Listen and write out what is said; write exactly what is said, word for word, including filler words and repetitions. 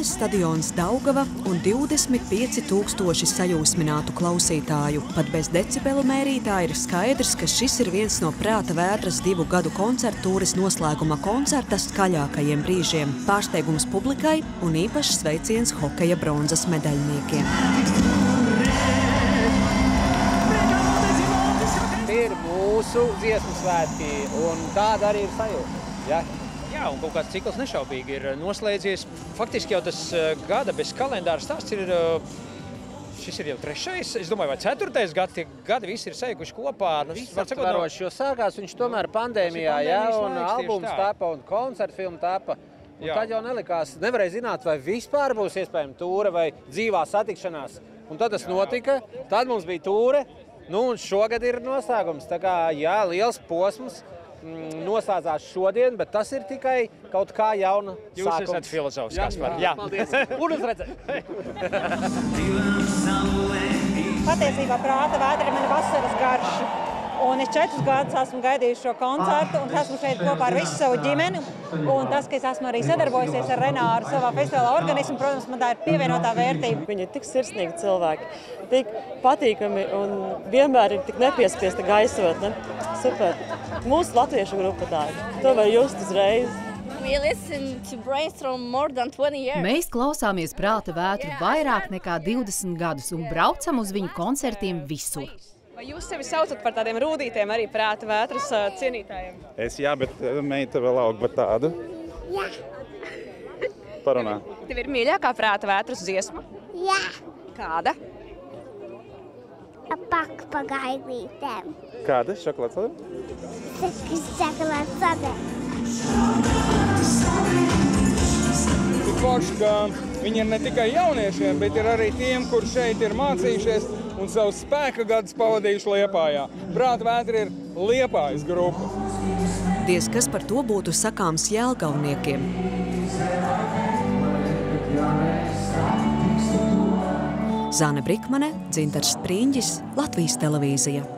Saules stadions Daugava un divdesmit pieci tūkstoši sajūsminātu klausītāju. Pat bez decibelu mērītāja ir skaidrs, ka šis ir viens no Prāta vētras divu gadu koncertūras noslēguma koncerta skaļākajiem brīžiem. Pārsteigums publikai un īpašs sveiciens hokeja bronzas medaļniekiem. Ir mūsu dziesmu svētki, un tāda arī ir sajūta. Ja? Jā, un kaut kāds cikls nešaubīgi ir noslēdzies. Faktiski jau tas gada bez kalendāra stāsts ir, šis ir jau trešais, es domāju, vai ceturtais gads, tie gadi visi ir sajukuši kopā. Visaptvaroši, jo sākās viņš tomēr pandēmijā, ja, un albums tapa, un koncertfilma tapa. Un tad jau nelikās, nevarēja zināt, vai vispār būs iespējama tūre vai dzīvā satikšanās. Un tad tas notika, tad mums bija tūre. Nu, un šogad ir noslēgums. Tā kā, jā, liels posms noslēdzās šodien, bet tas ir tikai kaut kā jauna sākums. Jūs esat filozofs, Kaspar. Jā, paldies. Un uz redzēt. Patiesībā Prāta vētra ir mana vasaras garša. Un es četrus gadus esmu gaidījuši šo koncertu, un esmu šeit kopā ar visu savu ģimeni. Un tas, ka es esmu arī sadarbojusies ar Renāru savā festivālā organismu, protams, man tā ir pievienotā vērtība. Viņi ir tik sirsnīgi cilvēki, tik patīkami un vienmēr ir tik nepiespiesta gaisotne. Super. Mūsu latviešu grupa tā ir. To var just uzreiz. Mēs klausāmies Prāta vētru vairāk nekā divdesmit gadus un braucam uz viņu koncertiem visur. Vai jūs sevi saucat par tādiem rūdītiem arī Prāta vētras cienītājiem? Es jā, bet meita vēl aug, bet tādu. Jā. Parunā. Tev ir mīļākā Prāta vētras dziesma? Jā. Kāda? Pak pa gaidītēm. Kāda? Šokolādes sadē? Sakas šokolādes sadē. Ir forši, ka viņi ir ne tikai jauniešiem, bet ir arī tiem, kur šeit ir mācījušies un savus spēka gadus pavadījuši Liepājā. Prāta vētra ir Liepājas grupa. Diez kas par to būtu sakāms Jelgavniekiem. Zane Brikmane, Dzintars Spriņģis, Latvijas televīzija.